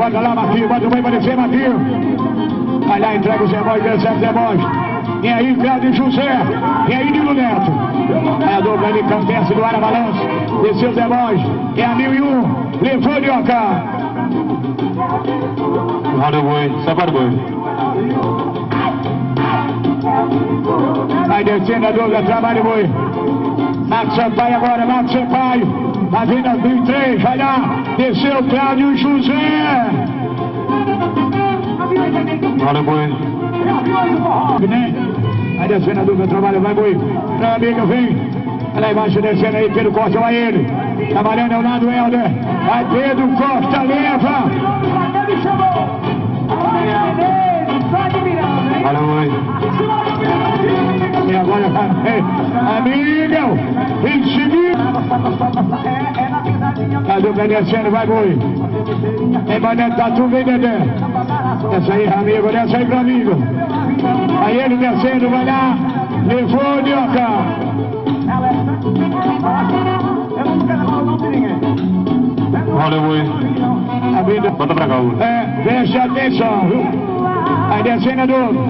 bota lá, Marquinhos, bota o boi pra descer, Marquinhos. Vai lá, entrega o Zé Boy, recebe o Zé Boy. Vem aí, Cláudio José. Vem aí, Nilo Neto. É a dupla ali, Campeça do Ara Balanço. Desceu o Zé Boy. É a 1001. Levou de Oca. Roda o boi, só para o boi. Vai descendo a dupla, trabalha o boi. Marcos Sampaio agora, Marcos Sampaio. Vai vindo a 1003, vai lá. Desceu o Cláudio José. Roda o boi. Vai descendo a dupla, trabalha, vai boi. Meu amigo, vem. Lá embaixo descendo aí, Pedro Costa, vai ele. Trabalhando ao lado, Helder. Vai Pedro Costa, leva. Roda o boi. E agora vai, amigo, em seguida. A dupla descendo, vai boi. Em Banete Tatu, vem Dedé. Essa aí, amigo, desce aí pro amigo. Aí ele descendo, vai lá. Levou de Oca. Roda o boi. A vida. Bota pra cá, boi. Preste atenção, viu? Aí descendo a dupla.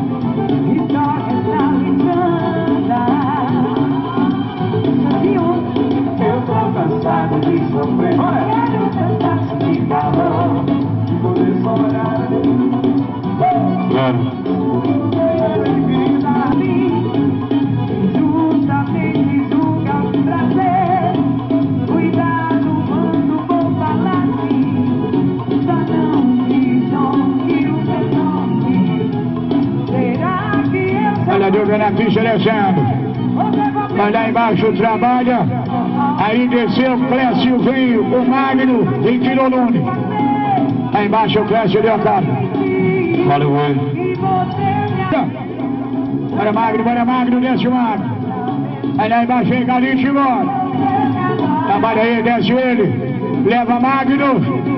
Eu tô cansado de sofrer. De calor, de poder chorar. Zero. Justamente julga o prazer. Cuidado quando vou falar sim. Só não diz onde o meu nome. Será que eu sou? Olha a dupla na pista descendo. Vai lá embaixo, trabalha. Aí desceu o Clécio, veio o Magno e tirou o Lune. Lá embaixo o Clécio deu a cara. Roda o boi. Bora Magno, desce o Magno. Aí lá embaixo vem Galite embora. Trabalha aí, desce ele. Leva Magno.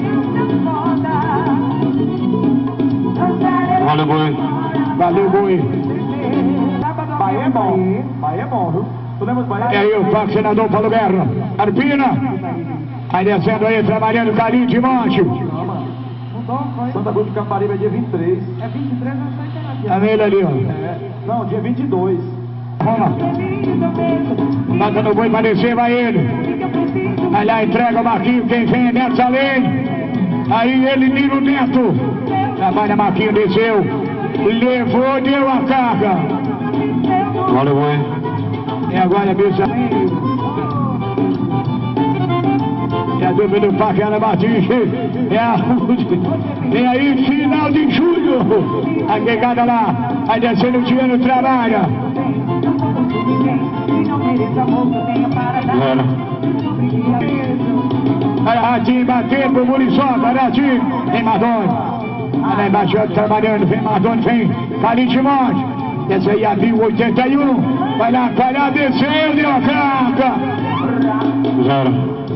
Roda o boi. Valeu, boi. Bahia é bom, viu? Tu lembra do Bahia? E aí o Paco Senador Paulo Guerra. Arpina. Aí descendo aí, trabalhando Carinho de Monte. Santa Cruz do Caparibe é dia 23. É 23 ou só internacional? Tá vendo ali, ó. Não, dia 22. Vamos lá. Bota no boi pra descer, vai ele. Vai lá, entrega o Marquinhos, quem vem é Neto Salém. Aí ele, Nilo Neto. Trabalha Marquinhos, desceu. Levou, deu a carga. Roda o boi. E agora, bicha. É a dupla do Paquera Martins. É a... E aí, final de julho. A pegada lá. Aí descendo o Tiano, trabalha. Zero. Olha a Ratinho batendo pro Muriçoca. Ratinho. Vem Mardoni. Olha lá embaixo, trabalhando. Vem Mardoni, vem Valente Monte. Essa aí a 1081. Vai lá, desceu, deu a carga. Zero.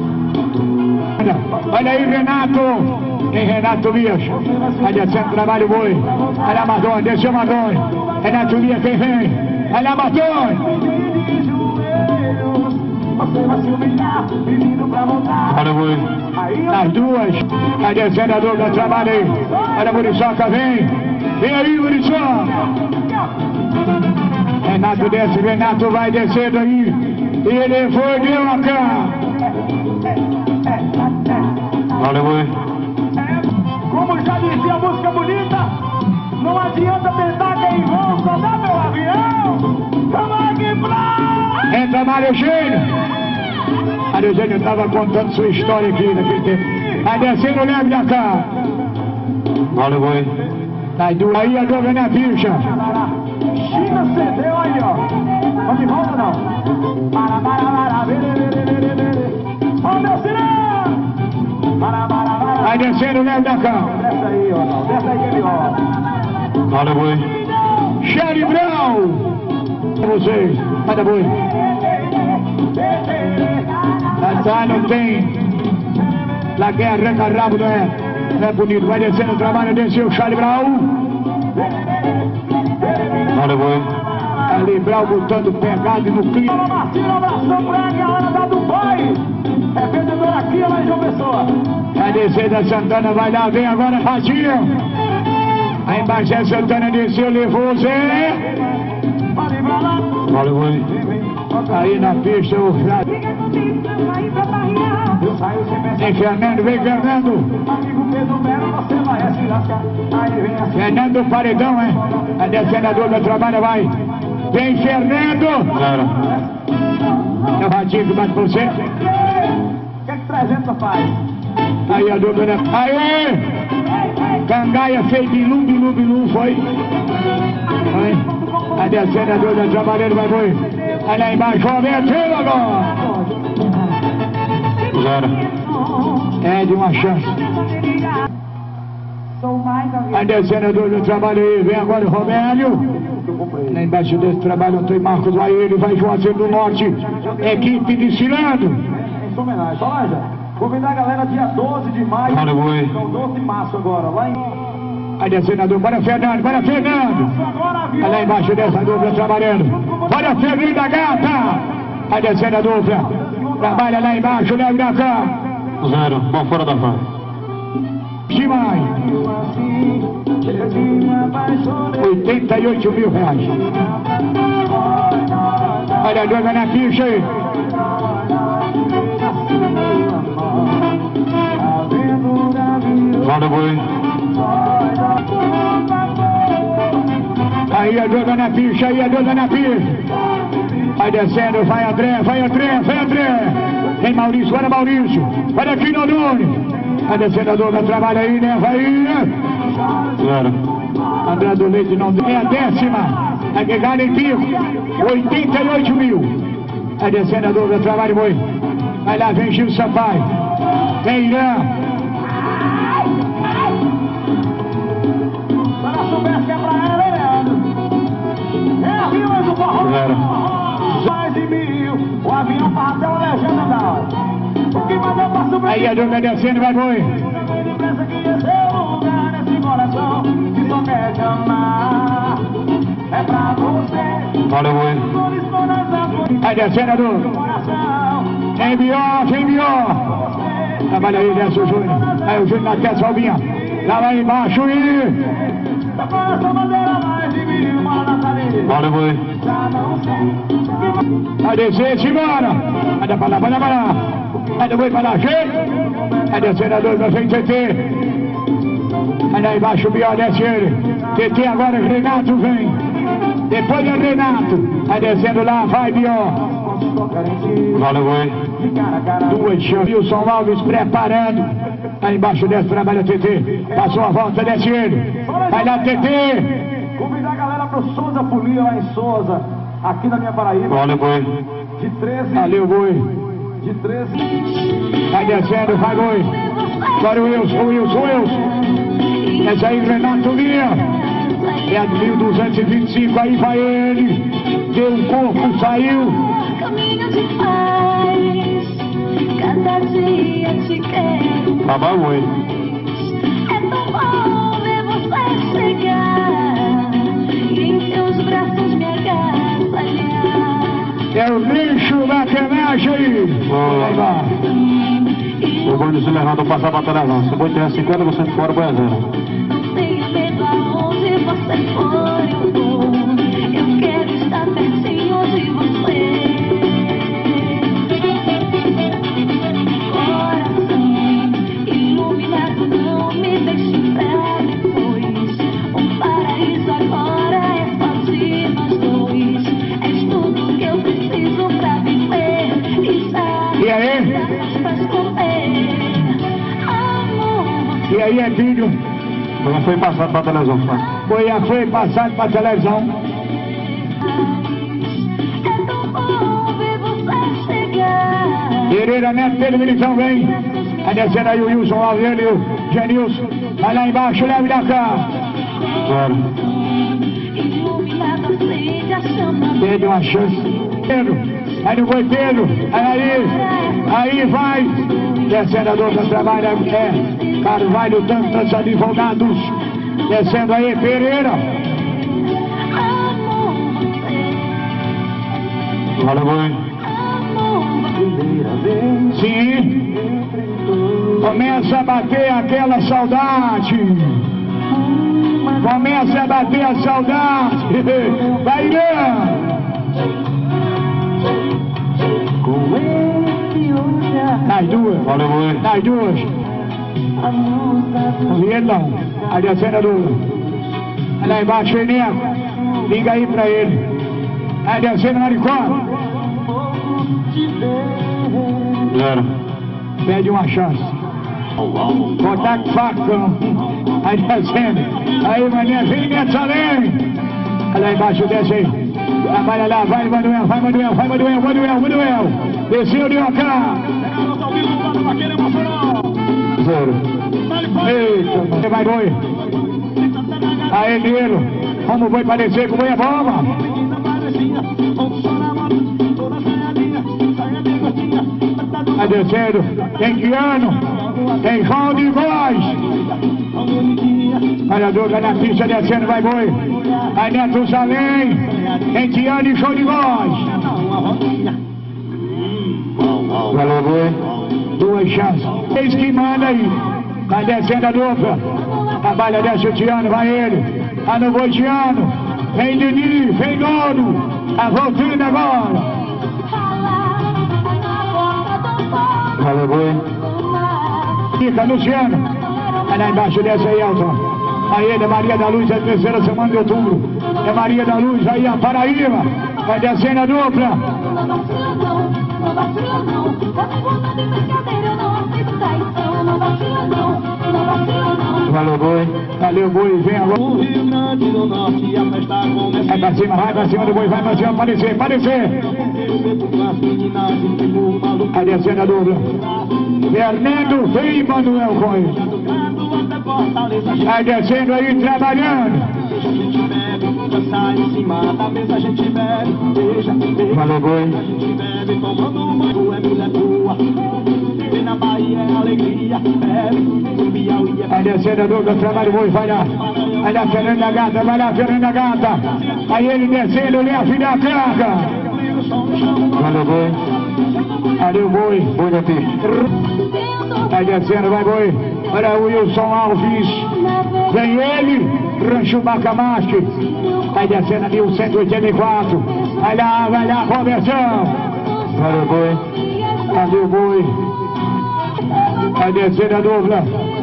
Olha aí, Renato. Tem Renato Lias. Vai descendo, trabalha o boi. Olha a Mardoni, desceu Mardoni. Renato Lias, quem vem? Olha a Mardoni. Roda o boi. As duas. Vai descendo a dupla, trabalha aí. Olha a Muriçoca, vem. Vem aí, Muriçoca. Renato desce, Renato vai descendo aí. E ele foi, deu a cara. Roda o boi. Como já dizia a música bonita, não adianta tentar que em vão só dá meu avião. Vamos aqui pra... Entra Mário Eugênio. Mário Eugênio estava contando sua história aqui naquele tempo. Vai descendo, leve da cá. Roda o boi. Aí a dupla na ficha. China cedeu aí, ó. Vamos de volta, não? Para, ó, meu cinema! Para. Vai descendo, leve da cá. Desce aí, ó. Desce aí, ele, ó. Roda o boi. Charlie Brown. Com vocês. Manda boi. Atrás não tem. Lá quem arranca rabo não é bonito. Vai descendo o trabalho, desceu o Charlie Brown. Roda o boi. Ali Brown botando pegado no clima. Marcinho, abração pra ele, a hora da Dubai. É vendedor aqui, ó. Tira mais João Pessoa. A descida Santana vai lá, vem agora Ratinho. Aí embaixo é Santana desceu, levou o Zé. Pode ir pra lá. Vale, boi. Aí na pista o Fica comigo, aí pra barriar. Eu saio sem pensar. vem Fernando, vem Fernando. Amigo Pedro Melo, você vai se lascar. Aí vem assim. Fernando do Paredão, hein? A descida do trabalho vai. Vem Fernando. Zero. É o Ratinho que bate por você. O que é que 300 faz? Aí a dupla, né? Aí! Cangaia fez bilu, foi. Foi. A descida do trabalho vai foi. Aí lá embaixo, Roberto agora. Zero. É de uma chance. Sou mais A descendo do trabalho aí, vem agora o Romélio. Lá embaixo desse trabalho tem Marcos Laíri, vai Juazeiro do Norte, equipe de Cilando. Em sua homenagem. Solange, convidar a galera dia 12 de maio. Vale, boi. São 12 de março agora, lá em... A descendo, bora Fernando, bora Fernando. Agora, viu? Lá embaixo dessa dupla trabalhando. Bora Fernanda Gata. A descendo a dupla. Trabalha lá embaixo, Léo da cá. Zero. Bom, fora da fase. Demais. 88 mil reais. Olha a dona na ficha aí. Vale, boi. Aí a dona na ficha, aí a dona na ficha. Vai descendo, vai André, vai André, vai André. Vem Maurício, olha Maurício. Olha aqui no nome. Vai descendo a dona, trabalha aí, né? Vai aí, né? Zero. André do Leite não é a décima. A pegada em pico. 88 mil. Vai descendo a dona, trabalha boi. Vai lá, vem Gil Sampaio. Vem Irã. Se ela soubesse que é pra ela, hein, Leandro? É a Rio, mas o forró. Zero. Mais de 1000. O avião passa até uma legenda da hora. O que mandou pra subir? Aí a dona descendo, vai boi. Pensa que esse é o lugar nesse coração que só quer te amar. É pra você. Vale, boi. Flores todas as flores Vai descendo a dona. do coração. Vem Bió, vem Bió. Trabalha aí, desce o Júnior. Aí o Júnior na testa, Albinha. Lá embaixo e... Agora essa bandeira mais de 1000. Mala na parede. Vale, boi. Já não sei. Vai descer, simbora. Vai dar pra lá, vai dar pra lá. Vai do boi pra lá, gente. Vai descendo a dor, vem TT. Vai lá embaixo, o Bió, desce ele. TT agora, Renato vem. Depois é Renato. Vai descendo lá, vai Bió. Vale, boi. Duas chances. Wilson Alves preparando. Lá embaixo desce, trabalha TT. Passou a volta, desce ele. Vai lá, TT. Convidar a galera pro Souza Folia lá em Souza, aqui na minha Paraíba, Vale, boi. de 13, Valeu, boi. de 13. Vai descendo, vai boi. Agora o Wilson. Essa aí, Renato Vinha. É a 1225, aí vai ele. Deu um corpo, saiu. Caminho de paz, cada dia te quero. Babá, boi. É tão bom ver você chegar e em teus braços me agasalhar. É o lixo da quenagem aí. Boa. Aí vai. O boi do Cilerrado passar pra televisão. Se o boi tiver 50% fora, o boi é zero. Não tenha medo aonde você for, eu vou. Eu quero estar pertinho de você. Coração iluminado, não me deixe pra depois. O paraíso agora é só de nós dois. És tudo que eu preciso pra viver. E sabe E aí? faz comer. Amor. E aí é vídeo. Não foi passado pra televisão, tá? Foi, foi passado pra televisão. É tão bom ver você chegar. Pereira Neto, Pedro Militão vem. Vai descendo aí o Wilson, lá ele, o Genilson. Vai lá embaixo, leve da cá. Zero. Iluminado acende a chama. Teve uma chance. Pedro, aí no boi Pedro. Aí vai. Descendo a dona trabalha. Carvalho, tantos advogados. Descendo aí, Pereira. Amor, você. Vale, boi. Amor, você. Sim. Começa a bater aquela saudade. Começa a bater a saudade. Vai, Irã. Nas duas. Valeu, boi. Nas duas. Vietão. Ali a cena do... Lá embaixo, Eneco. Liga aí pra ele. Aí descendo na Licó. Zero. Pede uma chance. Botar com facão. Aí descendo. Aí, mané, vem nessa além. Lá embaixo, desce aí. Trabalha lá, vai, Manuel, vai, Manuel, vai, Manuel, Manuel, Manuel. Desceu de cá. Zero. Eita, você vai, boi. Aí, Nilo. Como foi parecer que o boi é bomba? Vai descendo. Tem Guiano. Tem João de Voz. Olha a Duca na pista descendo, vai, boi. Aí, Neto Salém. Tem Guiano e Show de Voz. Valeu, boi. Duas chances. Eis que manda aí. Vai descendo a dupla. Trabalha, desce o Tiano, vai ele. Tá no boi Tiano. Vem Dini, vem Dono. Tá voltando agora. Valeu, boi. Fica, Luciano. Vai lá embaixo, desce aí, Elton. Aí ele, Maria da Luz, é a terceira semana de outubro. É Maria da Luz, aí a Paraíba. Vai descendo a dupla. Valeu, boi. Valeu, boi, vem agora. Vai pra cima do boi, vai pra cima, aparecer, aparecer. Vai descendo a dupla. Fernando, vem, Manuel com ele. Vai descendo aí, trabalhando. Valeu, boi. Vai descendo a dupla, trabalho boi, vai lá. Vai lá, Fernanda Gata, vai lá, Fernanda Gata. Aí ele descendo, leve da placa. Valeu, boi. Valeu, boi. Boi da pista. Vai descendo, vai, boi. Olha o Wilson Alves. Vem ele, Rancho Bacamaste. Vai descendo ali o 184. Vai lá, conversão. Valeu, boi. Valeu, boi. Vai descendo a dupla.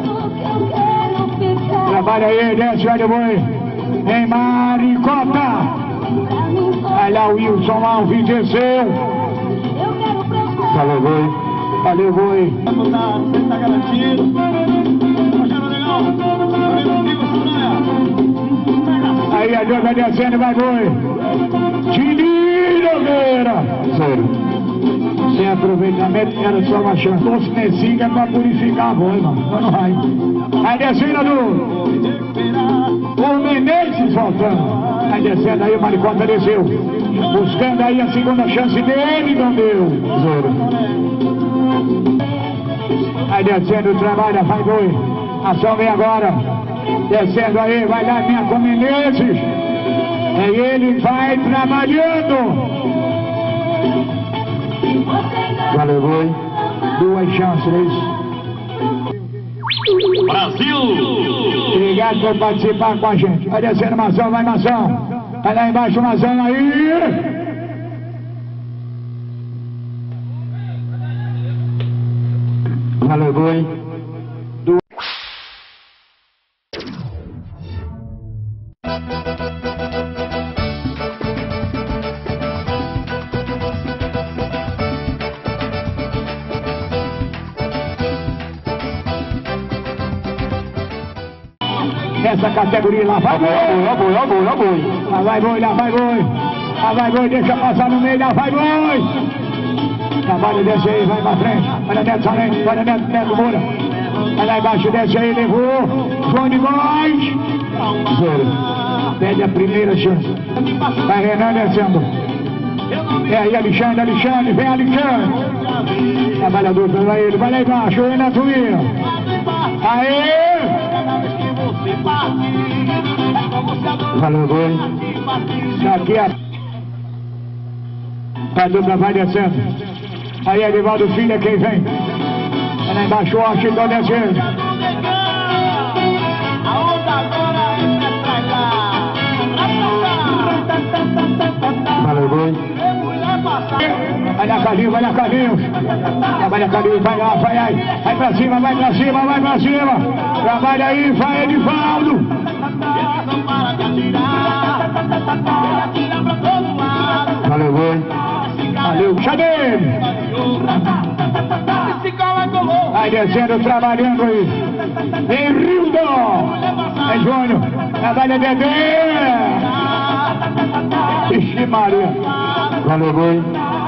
Trabalha aí, desce, olha o boi. Vem Maricota. Vai lá o Wilson Alves, desceu. Valeu, boi. Valeu, boi. Aí a dupla descendo, vai, boi. Tini Nogueira. Zero. Sem aproveitamento, era só uma chance. Doce Messinga pra purificar a voz, mano. Não vai. Aí descendo a dupla. O Menezes voltando. Aí descendo aí, o Maricota desceu. Buscando aí a segunda chance dele, não deu. Zero. Aí descendo o trabalho, vai, boi. Ação vem agora. Descendo aí, vai lá, minha com Menezes. Aí ele vai trabalhando. Valeu, boi. Duas chances. Brasil! Obrigado por participar com a gente. Vai descendo, Mação, vai, Mação. Vai lá embaixo, Mação, aí. Valeu, boi. Essa categoria lá, vai, boi. Ó, boi, ó, boi, ó, boi. Lá vai, boi, lá vai, boi. Lá vai, boi, deixa passar no meio, lá vai, boi. Trabalha, desce aí, vai pra frente. Olha Neto Salente, olha Neto Moura. Vai lá embaixo, desce aí, levou. João de Voz. Zero. Pede a primeira chance. Vai Renan descendo. É aí, Alexandre, vem Alexandre. Trabalhador, vai ele, vai lá embaixo, o Renato Vira. Aê! Valeu, boi. Aqui a dupla vai descendo. Aí Edivaldo Filho é quem vem. Vai lá embaixo, Washington descendo. A onda agora é Valeu, boi. Vai lá, Carlinhos, vai lá, Carlinhos. Trabalha, Carlinhos, vai lá, vai aí. Vai pra cima, vai pra cima, vai pra cima. Trabalha aí, vai, Edivaldo. Valeu, boi. Valeu, Xadê. Vai descendo, trabalhando aí. Vem, Rildo. É Júnior. Trabalha, Dedé. Ixi, Maria. Valeu, boi.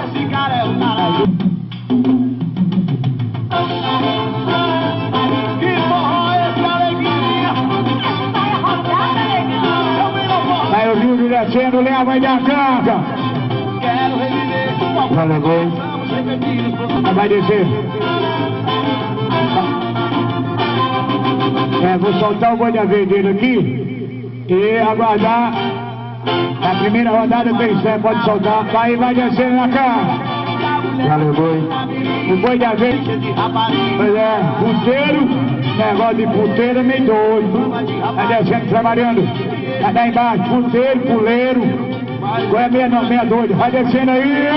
Vai o Rildo descendo, leva aí da carga. Valeu, boi. Vai descer. Vou soltar o boi da vez dele aqui e aguardar. A primeira rodada tem certo, pode soltar. Vai descer na cara. Valeu, boi. O boi da vez. Pois é, puteiro. Negócio de puteiro é meio doido. Vai descendo, trabalhando. Vai lá embaixo, puteiro, puleiro. Qual é meia doido? Vai descendo aí.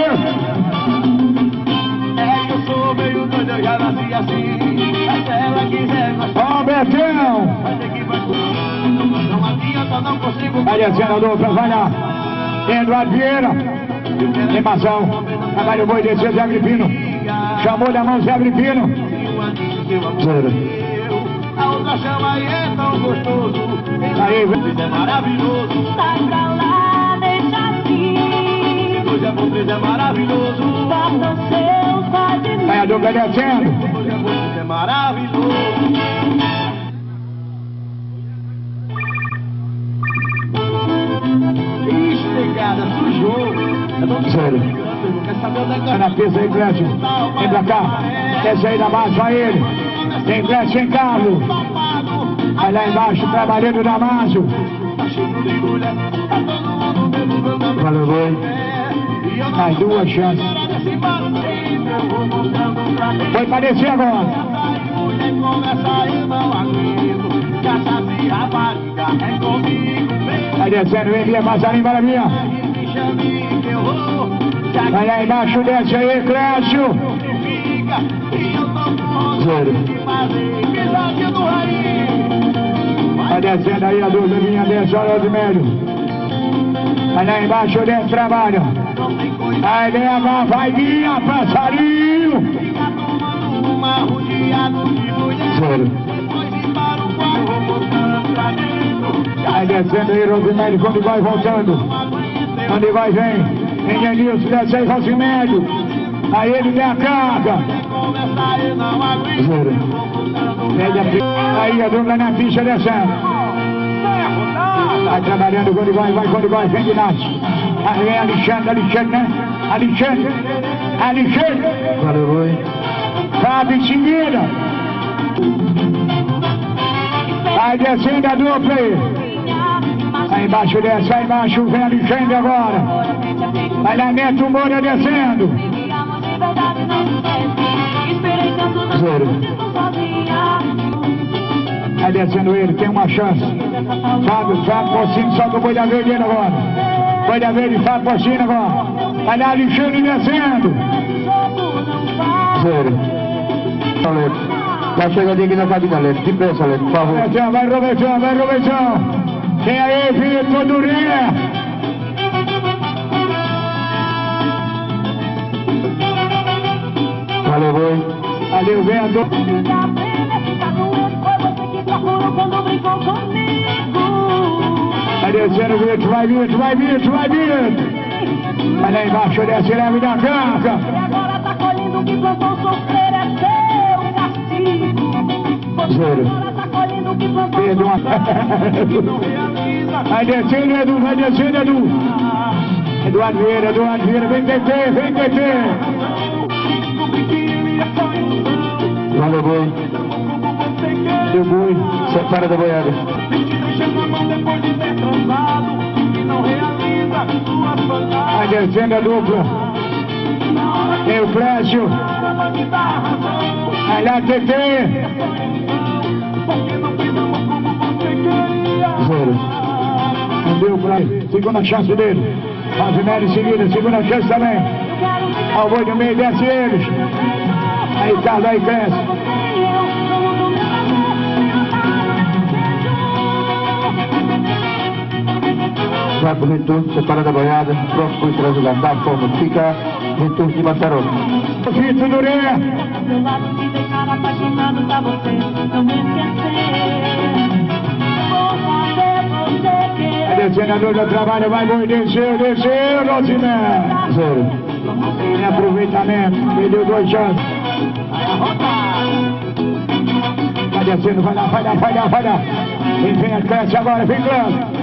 Eu sou meio doido, eu já nasci assim. Mas se ela quiser gostar, Ó, Betão. não adianta, não consigo. Vai descendo a dupla, vai lá. Eduardo Vieira. Emação. Trabalha o boi descendo, Zé Agripino. Chamou da mão, Zé Agripino. Zero. A outra chama e é tão gostoso. Aí, É maravilhoso. Sai pra lá, deixa assim. Hoje é bom, é maravilhoso. Guarda o seu quase vai a dupla descendo. Hoje é bom, é maravilhoso. Ixi, negada, sujou. Eu não Zero. quer saber onde é que Vai na pista aí, Clécio. Vem pra cá. Desce aí da base, vai ele. Tem Clécio em Carlos. Vai lá embaixo, trabalhando da Márcio. Valeu, boi. Mais duas chances. Foi pra descer agora. Vai descendo, vem via passarinho, para minha. Vai lá embaixo, desce aí, Clécio. Zero. Vai descendo aí a dúvida minha, desce, olha o médio. Vai lá embaixo, desce, trabalha. Vai leva, vai via, passarinho. Zero. Vai descendo aí, Rosimédio, quando vai voltando. Quando vai, vem. Vem Genilson, desce aí, Rosimédio. Aí ele dá a carga. Zero. Aí a dupla na ficha descendo. Vai trabalhando, quando vai, vem de Nath. Aí vem Alexandre, né? Alexandre. Valeu, boi. Fábio em seguida. Vai descendo a dupla aí. Aí embaixo desce, aí embaixo vem Alexandre agora. Vai lá, Neto Moura descendo. Zero. Vai descendo ele, tem uma chance. Fábio Porcino, solta o boi da verde agora. Boi da verde, Fábio Porcino agora. Vai lá, Alexandre descendo. Zero. Valeu. Tá chegando aqui na cabine, Alex. De pressa, Alex, por favor. Vai, Robertão. Tem aí, Vitor Durinha. Valeu, boi. Valeu, vendo. Vai descendo, Vitor, vai. Vai lá embaixo, desce, leve da carga. Agora tá colhendo o que plantou, sofrer é seu castigo. Zero. Agora tá colhendo o que plantou, Pedro. Vai descendo, Edu. Eduardo Vieira, vem TT. Valeu, boi. Deu boi. Separa da boiada. Vai descendo a dupla. Tem o Clécio. Olha a TT. Zero. Não deu pra ele. Segunda chance dele. Rosemary em seguida, segunda chance também. Ao boi do meio, desce eles. Aí Carlos, aí cresce. Vai pro retorno, separa da boiada, pronto para o lugar da forma que fica, retorno de Mataró. Fito Duré. Meu lado me deixar apaixonado pra você, não me esquecer. Vou fazer você querer. A descendo do trabalho, vai boi, desceu, Rosemary. Zero. Em aproveitamento, perdeu 2 chances. Vai descendo, vai lá. Quem vem a cresce agora, vem Cláudio.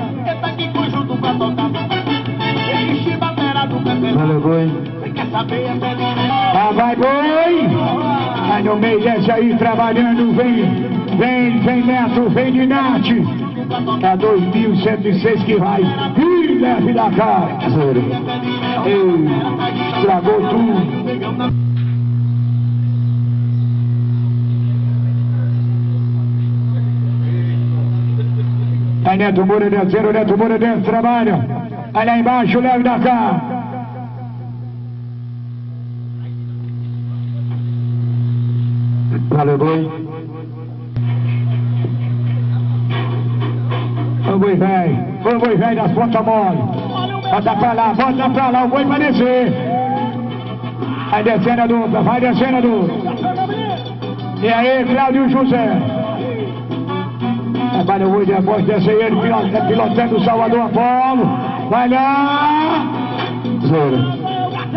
Valeu, boi. Vai boi. Vai no meio, desce aí, trabalhando, vem Neto, vem de Nath. Tá 2.106 que vai. Ih, leve da cara. Zero. Ei, estragou tudo. Aí Neto Moura descendo, Neto Moura dentro, trabalha. Aí lá embaixo, leve da cá. Valeu, boi. O boi velho das pontas mole. Bota pra lá, o boi vai descer. Aí descendo a dupla, vai descendo a dupla. E aí, Cláudio José. Trabalha o boi depois, desce ele, pilotando o Salvador Apolo. Vai lá. Zero.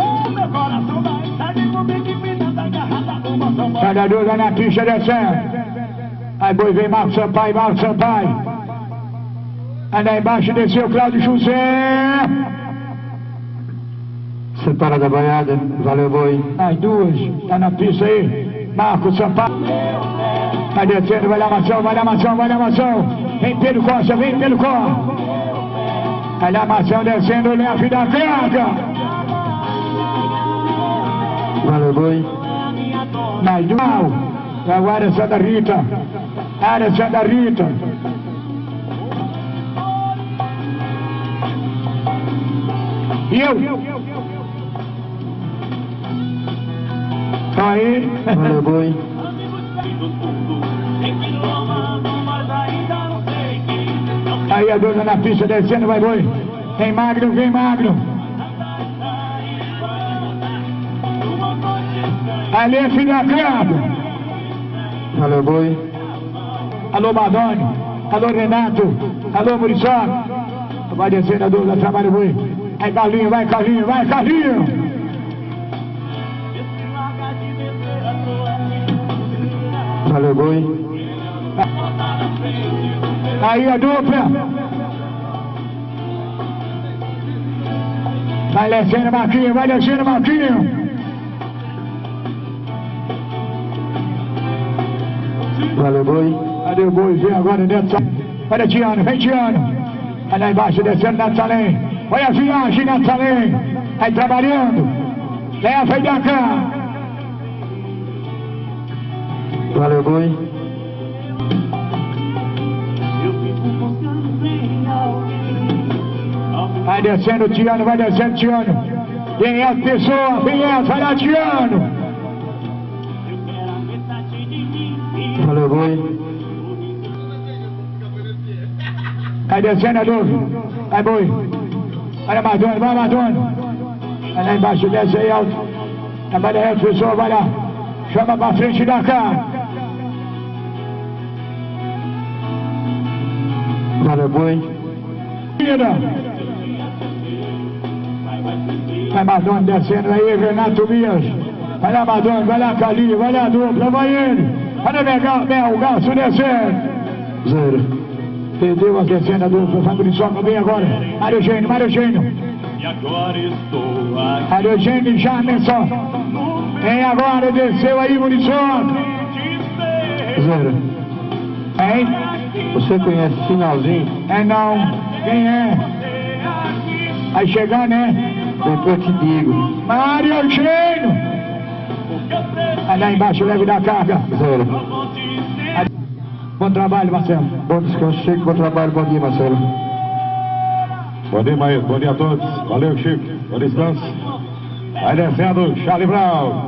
Cada dúvida na pista descendo. Aí boi vem Marcos Sampaio. Aí lá embaixo desceu o Cláudio José. Separa da boiada, valeu, boi. As duas, tá na pista aí. Marcos Sampaio. Vai descendo, vai lá Mação. Vem Pedro Costa. Vai lá Mação descendo, leve da carga. Valeu, boi. Mais duas. Agora Santa Rita. E eu. Aí. Valeu, boi. Aí a dona na pista descendo, vai boi. Vem Magno. Ali é filho da Crado. Valeu, boi. Alô Madone. Alô Renato. Alô Muriçoca. Vai descendo a dona, trabalho boi. Aí Carlinho, vai Carlinho. Valeu, boi. Aí a dupla. Vai descendo Marquinho. Valeu, boi. Cadê o boi? Vem agora dentro. Olha Tiano, vem Tiano. Aí lá embaixo descendo Natalém. Olha a viagem, Natalém. Aí trabalhando. Leva aí da cá. Valeu, boi. Vai descendo Tiano. Vem a pessoa, vai lá Tiano. Valeu, boi. Vai descendo a dúvida. Vai boi. Olha Madonna, vai Madonna. Vai lá embaixo, desce aí alto. Trabalha aí a pessoa, vai lá. Chama pra frente da cá. Valeu, boi. Vai Madonna descendo aí, Renato Mias. Vai lá Madonna, vai lá Calinho, vai lá a dupla, vai ele. Olha o Garço descendo. Zero. Perdeu a descendo a dupla, vai Muriçoca bem agora. Mário Eugênio. E agora estou aqui. Mário Eugênio e Jamerson. Vem agora, desceu aí Muriçoca. Zero. Hein? Você conhece Finalzinho? É não. Quem é? Vai chegar, né? Depois eu te digo. Mário Eugênio. Lá embaixo, leve da carga. Zero. Bom trabalho, Marcelo. Bom descanso, Chico. Bom trabalho. Bom dia, Marcelo. Bom dia, Maíra. Bom dia a todos. Valeu, Chico. Bom descanso. Vai descendo, Charlie Brown.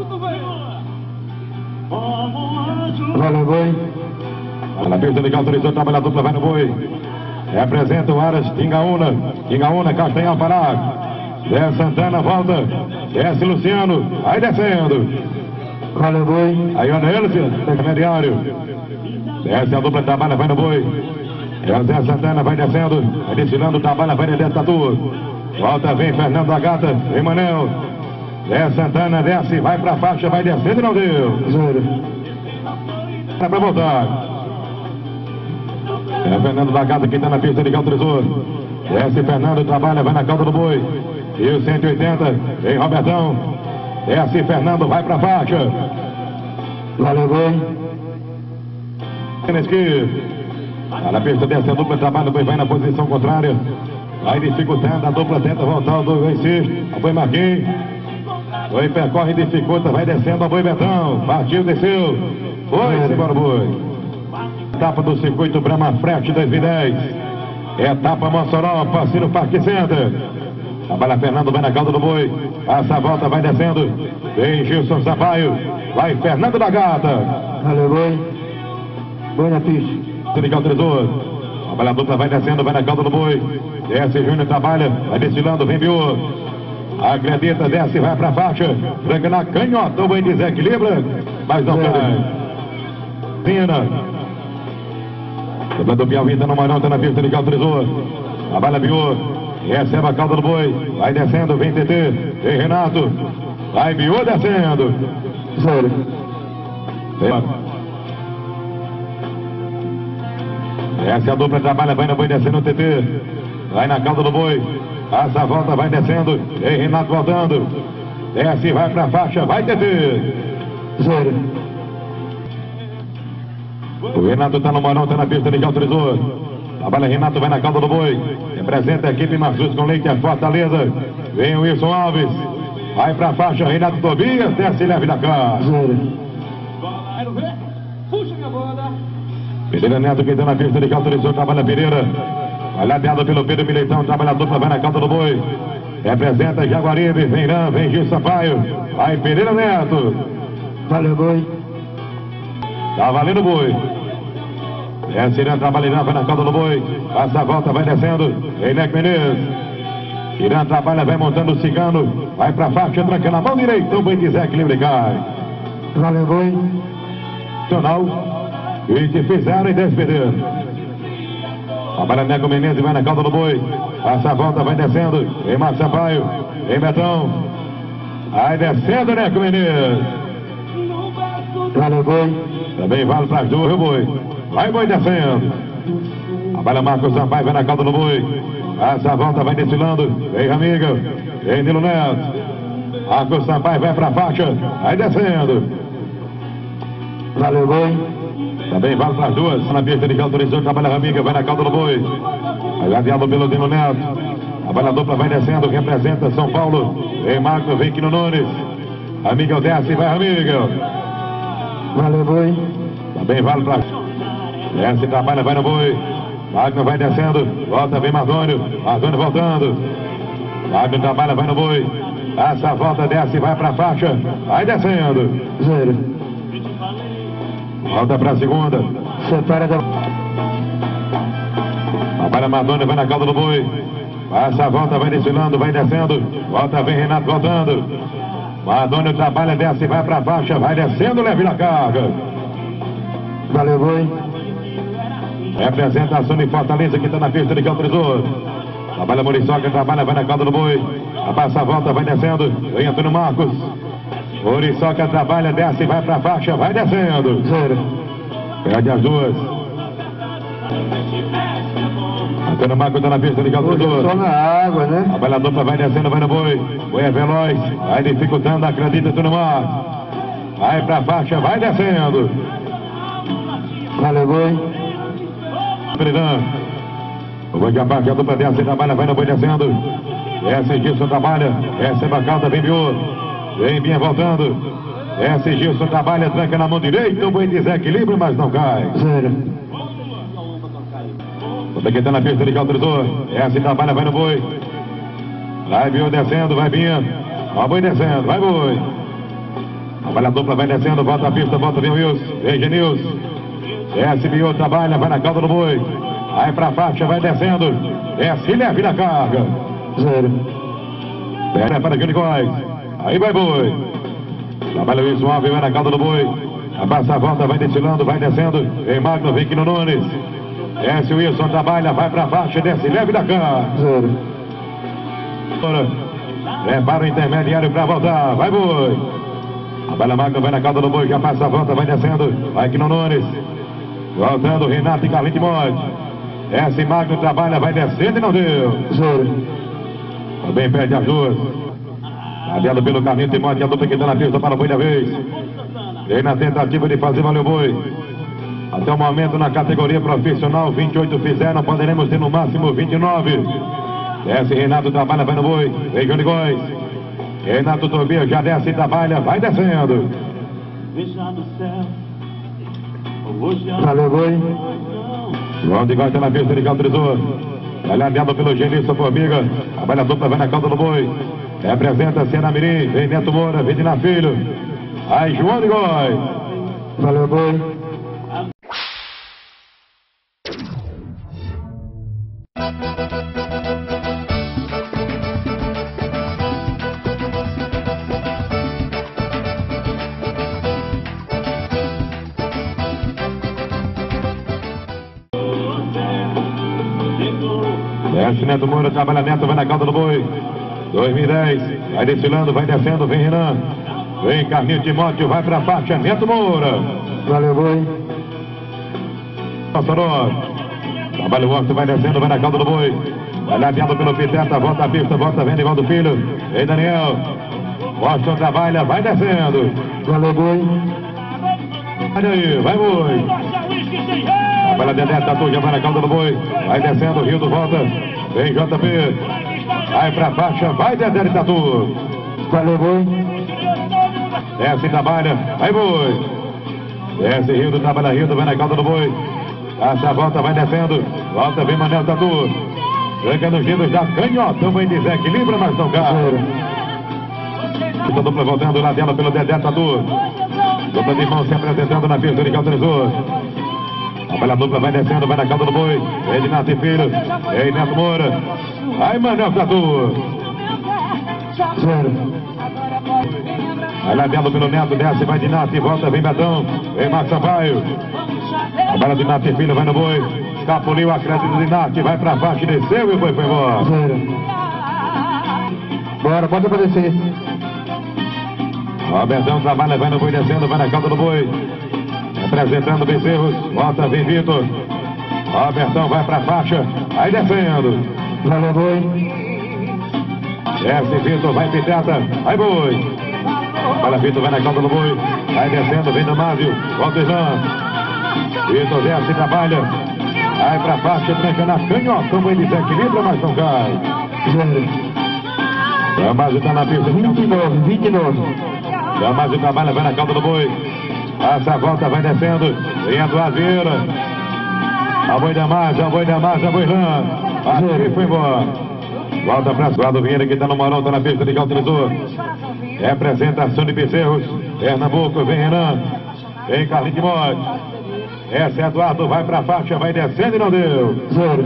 Valeu, boi. Na pista de autorizou, trabalha a dupla, vai no boi. Representa o Aras, Tingaúna. Tingaúna, Castanhal Pará. Desce Santana, volta. Desce Luciano. Vai descendo. Valeu, boi. Aí o Nelson, intermediário. Desce a dupla, trabalha, vai no boi. José Santana vai descendo. Vai desfilando, trabalha, vai dentro da tua. Volta, vem Fernando da Gata. Vem Manel. Desce Santana, desce, vai pra faixa, vai descendo e não deu. Zero. É pra voltar. É Fernando da Gata que tá na pista de autorizou. Desce Fernando, trabalha, vai na cauda do boi. E o 180, vem Robertão. Desce Fernando, vai pra faixa. Valeu, boi. Na esquerda. Tá na pista, desce a dupla, trabalha, depois vai na posição contrária. Vai dificultando, a dupla tenta voltar, o dois vai ser. A boi Marquinhos. Boi percorre, dificulta, vai descendo a boi Betão. Partiu, desceu. Foi, embora boi. Etapa do circuito Brahma Frete 2010. Etapa Mossoró, parceiro Parque Center. Trabalha Fernando, vai na cauda do boi. Passa a volta, vai descendo. Vem Gilson Sampaio. Vai Fernando da Gata. Valeu, boi. Boi na pista. Ele autorizou. Trabalha a dupla, vai descendo, vai na cauda do boi. Desce Júnior, trabalha, vai desfilando, vem Biô. Acredita, desce, vai pra faixa. Franca na canhota, o boi desequilibra, mas não cai. Pina. Dupla do Piauí, tá no Marão, tá na pista, ele autorizou. Trabalha Biô. Recebe a cauda do boi. Vai descendo, vem TT. Vem Renato. Vai Biô descendo. Zero. Essa é a dupla, trabalha, vai no boi descendo o TT. Vai na cauda do boi. Passa a volta, vai descendo. Vem Renato voltando. Desce, vai pra faixa, vai TT. Zero. O Renato tá no Marão, tá na pista, ele já autorizou. Trabalha Renato, vai na cauda do boi. Representa a equipe Marcos com Leite, a Fortaleza. Vem o Wilson Alves. Vai pra faixa, Renato Tobias. Desce e leve da cá. Zero. Pereira Neto que está na pista de autorizou, trabalha Pereira. Ladeado pelo Pedro Militão, trabalha a dupla, vai na cauda do boi. Representa Jaguaribe, vem Irã, vem Gil Sampaio. Vai Pereira Neto. Valeu, boi. Tá valendo o boi. Desce Irã, trabalha Irã, vai na cauda do boi. Passa a volta, vai descendo. Vem Neco Menezes. Irã trabalha, vai montando o Cigano. Vai pra faixa, tranca na mão direita. O boi desequilibra e cai. Valeu, boi. Nacional. E te fizeram e despediram. Trabalha Neco Menezes, vai na cauda do boi. Passa a volta, vai descendo. Vem Marcos Sampaio. Vem Betão. Vai descendo, Neco Menezes. Valeu, boi. Também vale para as duas, viu, boi? Vai, boi, descendo. Trabalha Marcos Sampaio, vai na cauda do boi. Passa a volta, vai desfilando. Vem Ramiga. Vem Nilo Neto. Marcos Sampaio vai pra faixa. Vai descendo. Valeu, boi. Também vale para as duas. Na pista de autorizou, trabalha Ramiga, vai na cauda do boi. Vai ladeado pelo Dino Neto. Trabalha a dupla, vai descendo, representa São Paulo. Vem Marcos, vem Quino Nunes. Ramiga desce, vai Ramiga. Valeu, boi. Também vale para... Desce, trabalha, vai no boi. Magno vai descendo, volta, vem Mardônio. Mardônio voltando. Magno trabalha, vai no boi. Passa a volta, desce, vai pra faixa. Vai descendo. Zero. Volta pra segunda. Separa da... Trabalha Mardônio, vai na cauda do boi. Passa a volta, vai desfilando, vai descendo. Volta, vem Renato voltando. Mardônio trabalha, desce, vai pra faixa. Vai descendo, leve na carga. Valeu, boi. Representação de Fortaleza que está na pista de Caltrizor. Trabalha Muriçoca, trabalha, vai na cauda do boi. Passa a volta, vai descendo. Vem Antônio Marcos. Muriçoca trabalha, desce, vai pra faixa, vai descendo. Zero. Perde as duas. Antônio Marcos está na pista de Caltrizor. Só na água, né? Trabalha a dupla, vai descendo, vai no boi. Boi é veloz, vai dificultando, acredita Antônio Marcos. Vai pra faixa, vai descendo. Valeu, boi. O boi de abate, a dupla desce, trabalha, vai no boi descendo. Desce, Gilson trabalha, recebe a cauda, vem Biô. Vem Binha voltando. Esse Gilson trabalha, tranca na mão direita, o boi desequilibra, mas não cai. 0. Você que está na pista de que autorizou. Esse trabalha, vai no boi. Vai Bio descendo, vai Binha. Ó boi descendo, vai boi. Trabalha a dupla, vai descendo, volta a pista, volta vem o Wilson. Vem Genilson. Esse Bio trabalha, vai na cauda do boi. Vai pra faixa, vai descendo. Esse leve na carga. 0. Pera para Júnior Góes. Aí vai boi. Trabalha o Wilson Alves, vai na cauda do boi. Passa a volta, vai descilando, vai descendo. Vem Magno, vem Quino Nunes. Esse Wilson trabalha, vai pra faixa, desce leve da carga. 0. Prepara o intermediário pra voltar. Vai boi. Trabalha Magno, vai na cauda do boi, já passa a volta, vai descendo. Vai Quino Nunes. Voltando Renato e Carlinhos Timóteo. Esse Magno trabalha, vai descendo e não deu. 0. Também perde as duas. Aliado pelo Carlinhos Timóteo, a dupla que está na pista para o boi da vez. Vem na tentativa de fazer valer o boi. Até o momento na categoria profissional, 28 fizeram, poderemos ter no máximo 29. Desce Renato, trabalha, vai no boi. Vem Júnior Góes. Renato Tobias já desce e trabalha, vai descendo. Valeu, boi. João de Góes está na pista, ele autorizou. Aliado pelo Genilson Formiga. Trabalha a dupla, vai na cauda do boi. Representa Sena Mirim, vem Neto Moura, vem Dina Filho. Aí João de Góes. Valeu, boi. Desce Neto Moura, trabalha Neto, vai na cauda do boi. 2010, vai desfilando, vai descendo, vem Renan. Vem Carlinhos Timóteo, vai pra faixa, Neto Moura. Valeu, boi. Passaroz. Trabalha o Orto, vai descendo, vai na cauda do boi. Vai ladeado pelo Piteta, volta a pista, volta, vem Nivaldo Filho. Vem Daniel. Washington trabalha, vai descendo. Valeu, boi. Olha aí, vai boi. Trabalha Dedé, Tatu, já vai na cauda do boi. Vai descendo, Rildo volta. Vem JP. Vai pra faixa, vai Dedé de Tatu. Valeu, boi. Desce, trabalha, vai boi. Desce, Rildo, trabalha Rildo, vai na cauda do boi. Passa a volta, vai descendo. Volta, vem Manel Tatu. Tranca nos dedos da canhota, vai desequilibra, mas não cai. Essa dupla voltando lá dela pelo Dedé Tatu. Dupla de mão se apresentando na pista de autorizou. A dupla vai descendo, vai na cauda do boi. Edinato e Filho. Ei, Neto Moura. Aí, Manel Tatu. 0. Vai ladeado pelo Neto, desce, vai de Nato e volta, vem Betão. Vem Marcos Sampaio. A bola de Nato e Filho, vai no boi. Escapuliu a crédito de Nato, vai pra faixa, desceu e o boi foi embora. 0. Bora, pode aparecer. O Betão trabalha, vai no boi descendo, vai na cauda do boi. Apresentando Bezerros, volta, vem Vitor. O Betão vai pra faixa, aí descendo. Valeu, boi. Desce Vitor, vai Piteta, vai boi. Olha, Vitor vai na cauda do boi. Vai descendo, vem Damásio. Volta Ivan. Vitor desce, trabalha. Vai pra faixa, tranca na canhota. O boi desequilibra, mas não cai. 0. Damásio tá na pista. 29. Damásio trabalha, vai na cauda do boi. Passa a volta, vai descendo. Vem Eduardo Vieira. A boi Damásio, a boi Damásio, a boi Ivan. Assim foi embora. Volta pra Eduardo Vieira, que tá no Morão, tá na pista de autorizou. Representação de Bezerros, Pernambuco, vem Renan, vem Carlinhos Timóteo. Esse Eduardo vai pra faixa, vai descendo e não deu. 0.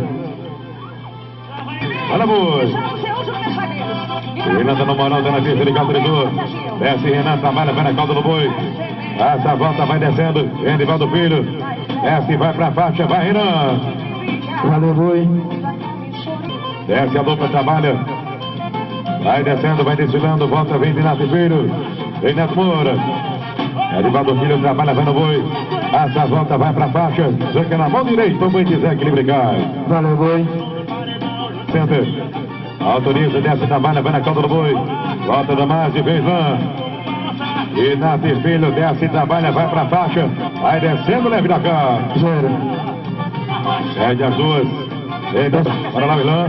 Olha, boi. Renan tá no Morão, tá na pista de autorizou. Desce Renan, trabalha, vai na cauda do boi. Passa a volta, vai descendo, vem Edivaldo Filho. Desce, vai pra faixa, vai Renan. Valeu, boi. Desce a dupla, trabalha. Vai descendo, vai desfilando, volta, vem Dinato Filho. Vem Neto Moura. Edivaldo Filho trabalha, vai no boi. Passa a volta, vai pra faixa. Tranca na mão direita, o boi desequilibra e cai. Valeu, boi. Center. Autoriza, desce, trabalha, vai na cauda do boi. Volta Damásio, vem Ivan. Dinato Filho, desce, trabalha, vai pra faixa. Vai descendo, leve da cá. 0. Perde as duas. Eita, para lá, Milan.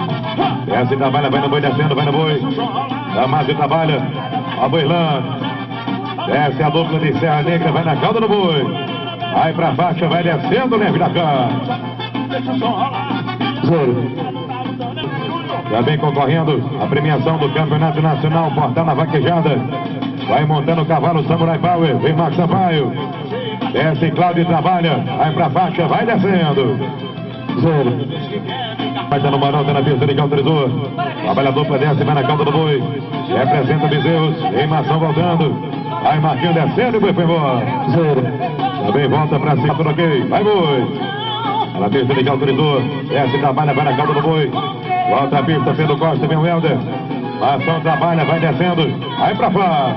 Desce, trabalha, vai no boi, descendo, vai no boi. Damásio trabalha. A Boilã. Desce a dupla de Serra Negra, vai na cauda do boi. Vai pra faixa, vai descendo, leve da cá. Já vem concorrendo a premiação do Campeonato Nacional Portal na Vaquejada. Vai montando o cavalo Samurai Power. Vem Marcos Sampaio. Desce Cláudio, trabalha. Vai pra faixa, vai descendo. Vai estar no Marão, tá na pista de que autorizou. Trabalha a dupla, desce, vai na cauda do boi. Representa Bezerros. Em Mação voltando. Vai Marquinhos descendo e o boi foi embora. Também volta pra cima, tudo ok. Vai boi. Na pista de que autorizou. Desce, trabalha, vai na cauda do boi. Volta a pista, Pedro Costa, vem o Helder. Mação trabalha, vai descendo. Vai pra fora.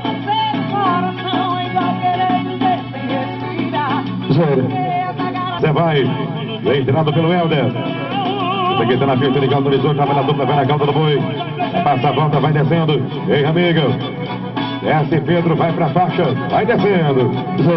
Você vai. Vem tirado pelo Helder. Esse aqui tá na pista de que autorizou. Trabalha a dupla, vai na cauda do boi. Passa a volta, vai descendo. Vem Ramiga. Desce Pedro, vai pra faixa. Vai descendo.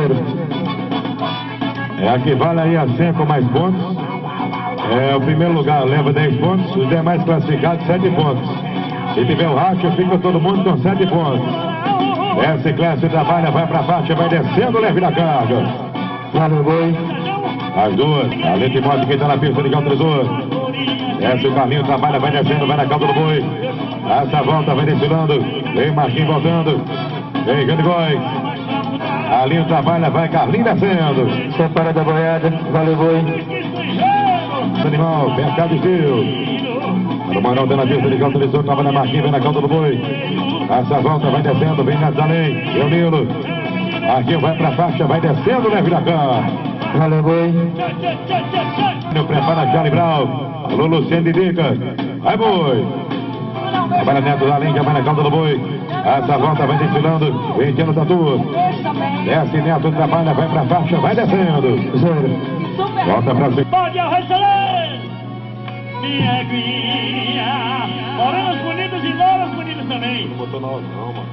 É a que vale aí a 100 com mais pontos. É, o primeiro lugar leva 10 pontos, os demais classificados 7 pontos. Se tiver o racha, fica todo mundo com 7 pontos. Essa classe trabalha, vai pra faixa, vai descendo, leve da carga. Valeu, boi. As duas, a Lente Morte que tá na pista de que autorizou. Desce o Carlinho, trabalha, vai descendo, vai na cauda do boi. Essa volta, vai desfilando. Vem Marquinhos voltando. Vem Gandegói. Carlinho trabalha, vai Carlinho descendo. Separa da boiada. Valeu, boi. Animal, mercado de fio. O Marão tá na pista de que autorizou, trabalha Marquinhos, vem na cauda do boi. Essa volta, vai descendo, vem Nazarém. Eu Nilo. Marquinhos vai pra faixa, vai descendo, leve da cá. Valeu, boi. Prepara Charlie Brown. Alô, Luciano de Dica. Vai, boi. Trabalha Neto da Linha, vai na cauda do boi. Essa volta vai desfilando. Vem Tiano Tatu. Desce Neto, trabalha, vai pra faixa, vai descendo. Volta pra cima. Pode arrastar! Minha guia! Morenas bonitas e louras bonitas também. Não botou não,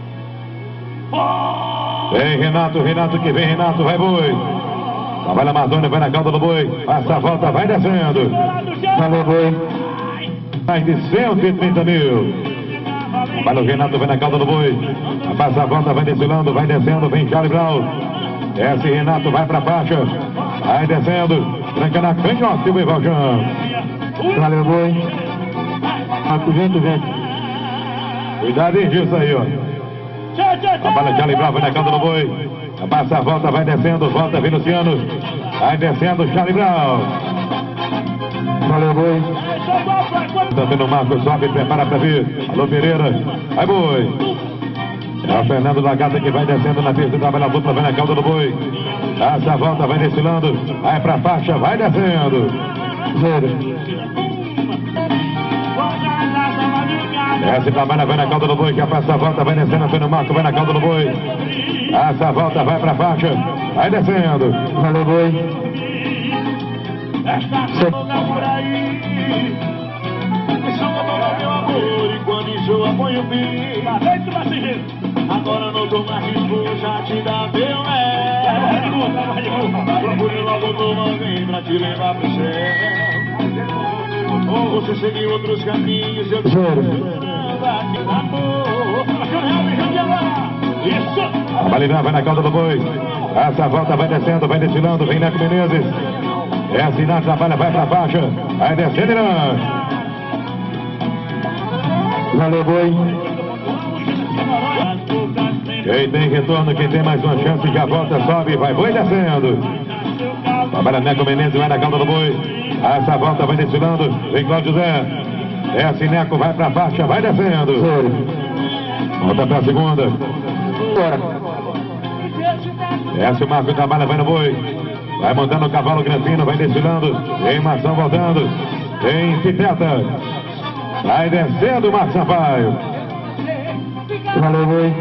mano. Vem Renato que vem Renato, vai boi. Trabalha Madonna, vai na cauda do boi. Passa a volta, vai descendo. Valeu, boi. Mais de 130 mil. Trabalha o Renato, vai na cauda do boi. Passa a volta, vai desfilando, vai descendo, vem Charlie Brown. Desce Renato, vai pra faixa. Vai descendo. Tranca na canhota, o Evaljan. Valeu, boi. Marco, vento. Cuidado, hein, Gilson aí, ó. Trabalha Charlie Brown, vai na cauda do boi. Passa a volta, vai descendo, volta, vem Luciano. Vai descendo, Charlie Brown. Valeu, boi. Tá tendo o Marcos, sobe, prepara pra vir. Alô, Pereira. Vai, boi. É o Fernando da Gata que vai descendo na pista, trabalha a dupla, vai na cauda do boi. Passa a volta, vai desfilando. Vai pra faixa, vai descendo. Desce, trabalha, vai na cauda do boi, que passa a volta, vai descendo, Antônio Marco, vai na cauda do boi. Passa a volta, vai pra faixa, vai descendo. Valeu, boi. Por aí. Meu amor, e quando enjoa, põe o perigo. Agora não tô mais disposto a te dar meu procure logo no alguém pra te levar pro céu. Ou você seguiu outros caminhos, eu te A Balina vai na cauda do boi. Essa volta vai descendo, vai desfilando, vem Neco Menezes. É assinar, trabalha, vai pra baixo. Vai descendo, Irã. Valeu, boi. Quem tem retorno, quem tem mais uma chance, já volta, sobe, vai boi descendo. Trabalha Neco Menezes, vai na cauda do boi. Essa volta vai desfilando, vem Cláudio José. É assim, Neco, vai pra faixa, vai descendo. Volta pra segunda. Essa o Marco trabalha, vai no boi. Vai montando o cavalo Granfino, vai desfilando. Vem Mação voltando. Vem Piteta. Vai descendo o Marcos Sampaio. Valeu, boi.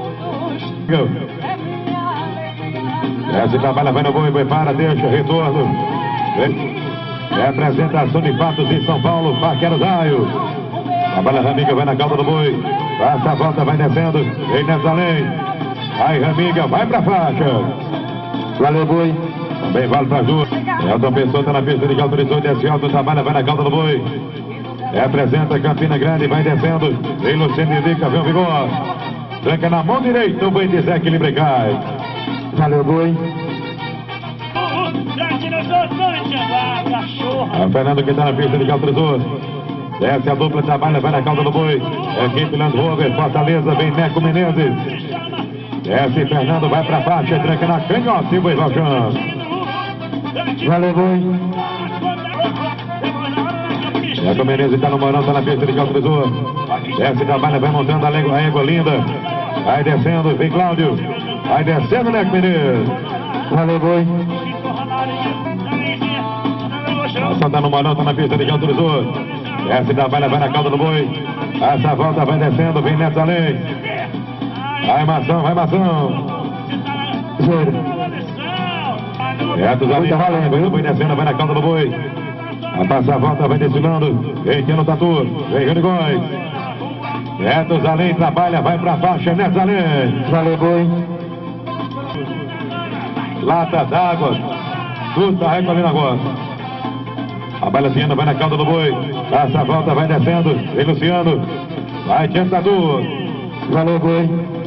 Essa trabalha, vai no boi, boi para, deixa, retorno. Representação de fatos em São Paulo, Parque Daio. Trabalha Ramiga, vai na cauda do boi. Passa a volta, vai descendo. Vem nessa além. Vai Ramiga, vai pra faixa. Valeu, boi. Também vale pra duas. Elton Pessoa tá na pista de que autorizou, desce alto, trabalha, vai na cauda do boi. Representa Campina Grande, vai descendo. Vem Luciano Indica, vem o Vigor. tranca na mão direita, o boi de Zé Equilíbrio cai. Valeu, boi. É o Fernando que está na pista de autorizou. Desce a dupla, trabalha, vai na cauda do boi. Equipe Land Rover, Fortaleza, vem Neco Menezes. Desce Fernando, vai pra faixa, tranca na canhota e o boi vai ao chão. Valeu, boi. Neco Menezes está no morão, está na pista de autorizou. Desce, trabalha, vai montando a égua linda. Vai descendo, vem Cláudio. Vai descendo, Neco Menezes. Valeu, boi. Só tá no morão, tá na pista de autorizou. Desce, trabalha, vai na cauda do boi. Essa volta vai descendo, vem nessa além. Vai Mação, vai Mação. Zero. Retos ali, o boi descendo, vai na cauda do boi. Vai passar a volta, vai desfilando. Vem Tino Tatu, vem Renigóis. Retos além, trabalha, vai pra faixa, nessa além. Valeu, boi. Lata d'água, tudo tá recolhendo agora. A bailazinha vai na cauda do boi. Passa a volta, vai descendo. Vem Luciano. Vai Tino Tatu. Valeu, boi.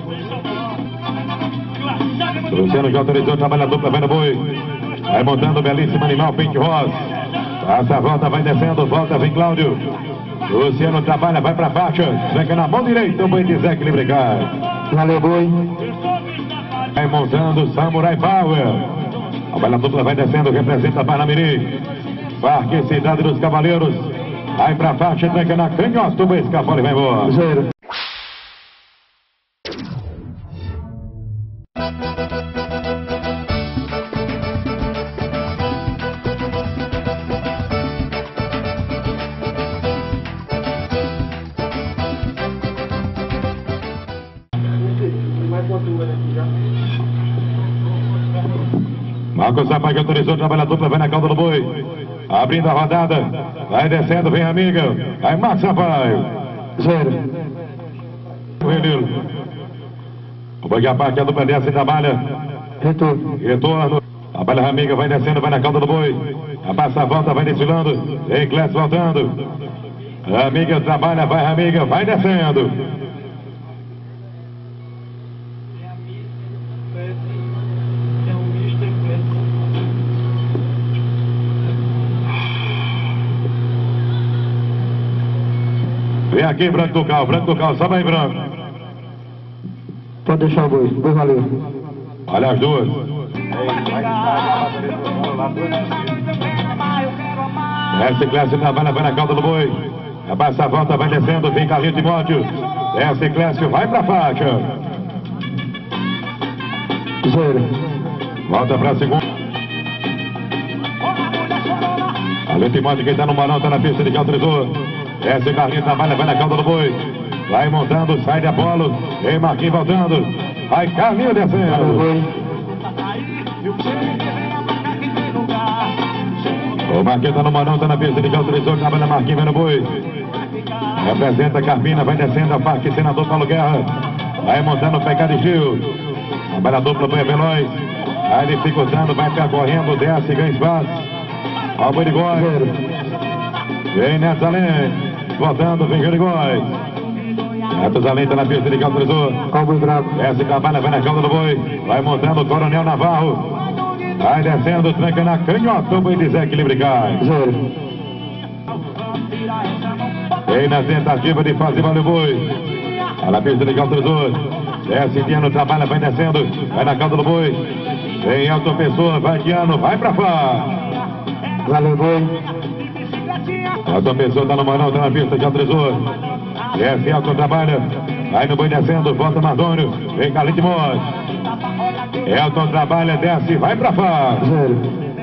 Luciano já autorizou, trabalha a dupla, vai no boi. Vai montando o belíssimo animal, Pink Ross. Passa a volta, vai descendo, volta, vem Cláudio. Luciano trabalha, vai pra faixa. Tranca na mão direita, o boi de Zé Equilíbrio cai. Valeu, boi. Vai montando Samurai Power. A bela dupla vai descendo, representa Panamiri. Parque Cidade dos Cavaleiros. Vai pra faixa, tranca na canhota, o boi escapou e vai embora. Zero. Marcos Sampaio que autorizou, trabalha a dupla, vai na cauda do boi. Abrindo a rodada, vai descendo, vem amiga. Vai Marcos Sampaio. Zero. O boi que a parte, a dupla desce e trabalha. Retorno. Retorno. Trabalha a amiga, vai descendo, vai na cauda do boi. A passa a volta, vai desfilando. Vem Clécio voltando. A amiga trabalha, vai amiga, vai descendo. Vem aqui, Branco do Cal, sobe aí, Branco. Pode deixar o boi. Boi, valeu. Olha as duas. Desce Clécio, trabalha, vai na cauda do boi. Passa a volta, vai descendo, vem Carlinhos Timóteo. Desce Clécio, vai pra faixa. Zero. Volta pra segunda. Carlinhos Timóteo, quem tá no Marão, tá na pista de que autorizou. Desce Carlinhos, trabalha, vai na cauda do boi. Vai montando, sai de Apolo. Vem Marquinhos voltando. Vai Carlinhos descendo. Valeu, boi. O Marquinhos tá no Marão, tá na pista de que autorizou. Trabalha Marquinhos, vem no boi. Representa Carmina, vai descendo a Parque Senador Paulo Guerra. Vai montando o Pecado de Gil. Trabalha a dupla, boi veloz. Vai dificultando, vai percorrendo, desce, ganha espaço. Ó o boi de Góis. Vem nessa além. Voltando, vem Jerigóis. Netos além, tá na pista de que autorizou. Ó o boi bravo. Desce, trabalha, vai na cauda do boi. Vai montando o Coronel Navarro. Vai descendo, tranca na canhota, o boi de Zé Equilíbrio cai. Zero. Vem na tentativa de fazer valer o boi. Vai na pista de que autorizou. Desce, Diano, trabalha, vai descendo. Vai na cauda do boi. Vem Elton Pessoa, vai Diano, vai pra fora. Valeu, boi. Elton Pessoa tá no Marão, tá na pista de autorizou. Desce, Elton trabalha. Vai no boi descendo, volta Mardônio. Vem Carlinhos Timóteo. Elton trabalha, desce, vai pra fora. Zero.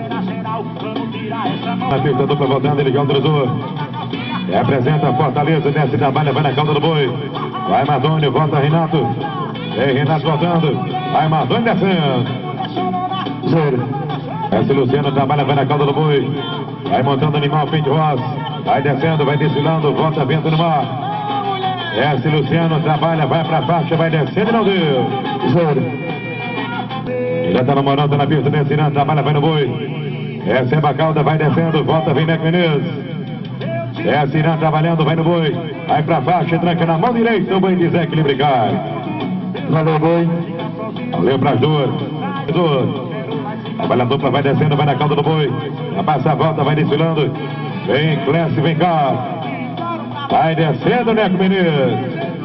Na pista dupla voltando, ele que autorizou. Representa Fortaleza, desce, trabalha, vai na cauda do boi. Vai Mardônio, volta Renato. Vem Renato voltando. Vai Mardônio descendo. Zero. Desce Luciano, trabalha, vai na cauda do boi. Vai montando o animal, Pente Ross. Vai descendo, vai desfilando, volta vento no mar. Desce Luciano, trabalha, vai pra faixa, vai descendo e não deu. Zero. Já tá no Morão, tá na pista, descendo, trabalha, vai no boi. Recebe a cauda, vai descendo, volta, vem Neco Menezes. Desce Irã trabalhando, vai no boi. Vai pra faixa, tranca na mão direita, o boi de Zé Equilíbrio cai. Valeu, boi. Valeu para as duas. Trabalha a dupla, vai descendo, vai na cauda do boi. Passa a volta, vai desfilando. Vem, Clécio, vem cá. Vai descendo, Neco Menezes.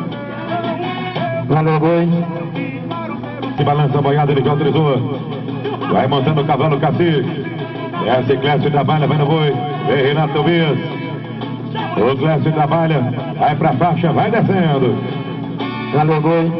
Valeu, boi. Se balança a boiada, ele já autorizou. Vai montando o cavalo, Cacique. Desce, Clécio trabalha, vai no boi. Vem, Renato Tobias. O Clécio trabalha, vai pra faixa, vai descendo. Valeu, boi.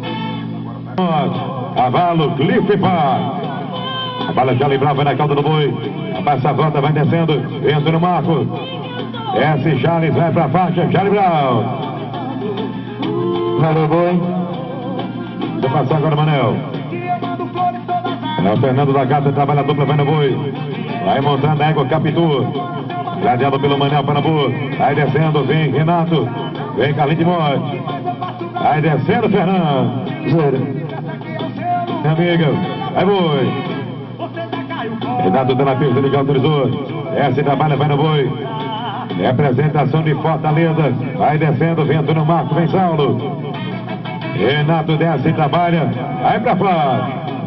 Cavalo, Cliff Park. A bala já livrava, vai na cauda do boi. Passa a volta, vai descendo. Entra no marco. Desce, Charles, vai pra faixa, Charlie Brown. Valeu, boi. Deixa passar agora, Manel. É o Fernando da Gata, trabalha a dupla, vai no boi. Vai montando a égua, Capitu. Gradeado pelo Manel Panabu. Vai descendo, vem Renato. Vem Carlinhos de Monte. Vai descendo, Fernando. Zero. Minha amiga, vai boi. Renato tá na pista, ele já autorizou. Essa trabalha, vai no boi. Representação de Fortaleza. Vai descendo, vento no marco, vem Saulo. Renato desce e trabalha. Vai pra fora.